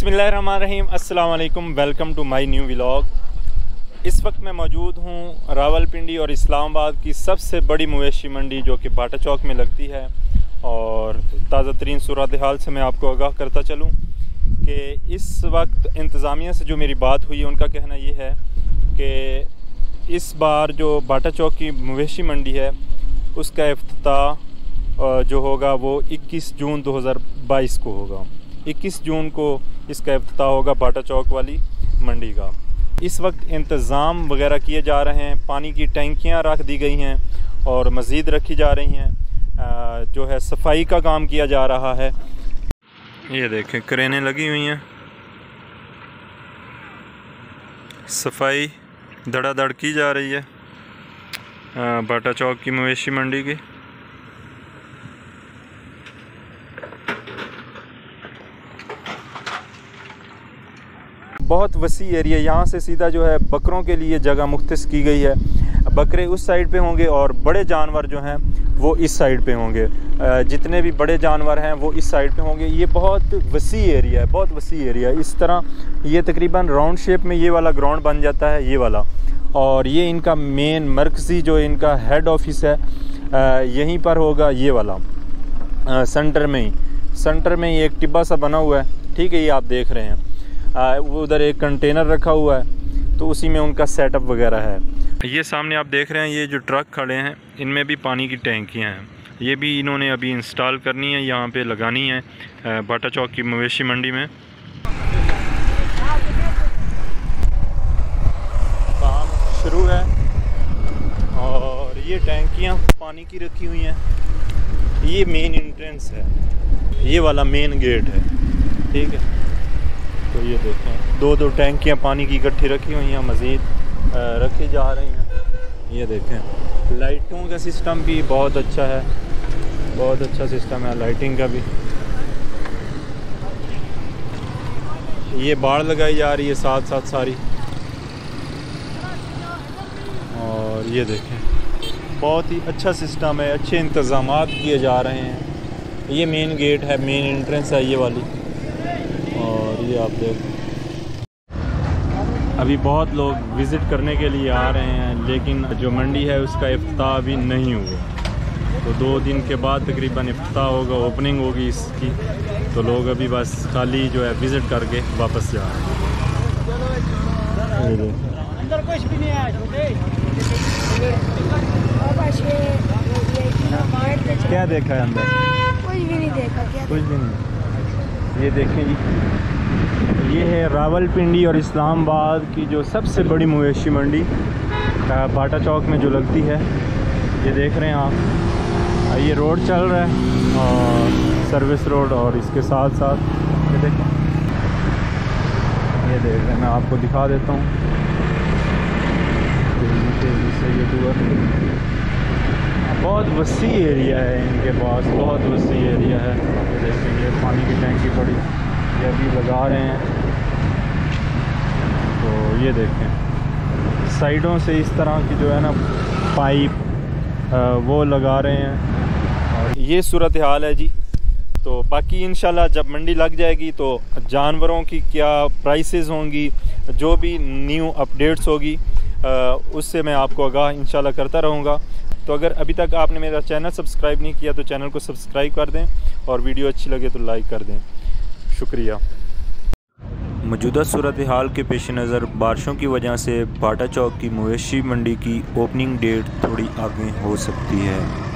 बिस्मिल्लाहिर्रहमानिर्रहीम, अस्सलाम वालेकुम, welcome to my new vlog. इस वक्त मैं मौजूद हूँ रावलपिंडी और इस्लामाबाद की सबसे बड़ी मवेशी मंडी जो कि बाटा चौक में लगती है। और ताज़ा तरीन सूरत हाल से मैं आपको आगाह करता चलूँ कि इस वक्त इंतज़ामिया से जो मेरी बात हुई है, उनका कहना ये है कि इस बार जो बाटा चौक की मवेशी मंडी है उसका इफ्तिताह जो होगा वो 21 जून 2022 को होगा। 21 जून को इसका इफ्तिताह होगा बाटा चौक वाली मंडी का। इस वक्त इंतज़ाम वगैरह किए जा रहे हैं, पानी की टैंकियां रख दी गई हैं और मज़ीद रखी जा रही हैं। जो है सफाई का काम किया जा रहा है। ये देखें, क्रेनें लगी हुई हैं, सफाई धड़ाधड़ की जा रही है बाटा चौक की मवेशी मंडी की। बहुत वसी एरिया, यहाँ से सीधा जो है बकरों के लिए जगह मुख्तस की गई है। बकरे उस साइड पे होंगे और बड़े जानवर जो हैं वो इस साइड पे होंगे। जितने भी बड़े जानवर हैं वो इस साइड पे होंगे। ये बहुत वसी एरिया है, बहुत वसी एरिया है। इस तरह ये तकरीबन राउंड शेप में ये वाला ग्राउंड बन जाता है, ये वाला। और ये इनका मेन मरकज़ी जो इनका हेड ऑफिस है यहीं पर होगा, ये वाला सेंटर में ही एक टिब्बा सा बना हुआ है, ठीक है, ये आप देख रहे हैं। वो उधर एक कंटेनर रखा हुआ है तो उसी में उनका सेटअप वगैरह है। ये सामने आप देख रहे हैं, ये जो ट्रक खड़े हैं इनमें भी पानी की टैंकियां हैं। ये भी इन्होंने अभी इंस्टॉल करनी है, यहाँ पे लगानी है बाटा चौक की मवेशी मंडी में। काम शुरू है और ये टैंकियां पानी की रखी हुई हैं। ये मेन एंट्रेंस है, ये वाला मेन गेट है, ठीक है। तो ये देखें, दो टैंकियां पानी की इकट्ठी रखी हुई हैं, मज़ीद रखी जा रही हैं। ये देखें, लाइटों का सिस्टम भी बहुत अच्छा है, बहुत अच्छा सिस्टम है लाइटिंग का भी। ये बाड़ लगाई जा रही है साथ साथ सारी। और ये देखें, बहुत ही अच्छा सिस्टम है, अच्छे इंतज़ामात किए जा रहे हैं। ये मेन गेट है, मेन एंट्रेंस है ये वाली। और ये आप देख, अभी बहुत लोग विज़िट करने के लिए आ रहे हैं, लेकिन जो मंडी है उसका इफ्तिताह अभी नहीं हुआ। तो 2 दिन के बाद तकरीबन इफ्तिताह होगा, ओपनिंग होगी इसकी। तो लोग अभी बस खाली जो है विज़िट करके वापस जा रहे हैं। अंदर कुछ भी नहीं है। क्या देखा है अंदर? कुछ भी नहीं देखा। क्या कुछ भी नहीं। ये देखें जी, ये है रावलपिंडी और इस्लामाबाद की जो सबसे बड़ी मवेशी मंडी बाटा चौक में जो लगती है। ये देख रहे हैं आप, ये रोड चल रहा है और सर्विस रोड, और इसके साथ साथ ये देखें, ये देख रहे हैं, मैं आपको दिखा देता हूँ तेजी से। ये टूर बहुत वसी एरिया है इनके पास, बहुत वसी एरिया है। ये देखें, ये पानी की टैंकी पड़ी, ये अभी लगा रहे हैं। तो ये देखें, साइडों से इस तरह की जो है ना पाइप वो लगा रहे हैं। और ये सूरत हाल है जी। तो बाकी इंशाल्लाह जब मंडी लग जाएगी तो जानवरों की क्या प्राइसेस होंगी, जो भी न्यू अपडेट्स होगी उससे मैं आपको आगाह इंशाल्लाह करता रहूँगा। तो अगर अभी तक आपने मेरा चैनल सब्सक्राइब नहीं किया तो चैनल को सब्सक्राइब कर दें, और वीडियो अच्छी लगे तो लाइक कर दें। शुक्रिया। मौजूदा सूरत हाल के पेश नज़र बारिशों की वजह से बाटा चौक की मवेशी मंडी की ओपनिंग डेट थोड़ी आगे हो सकती है।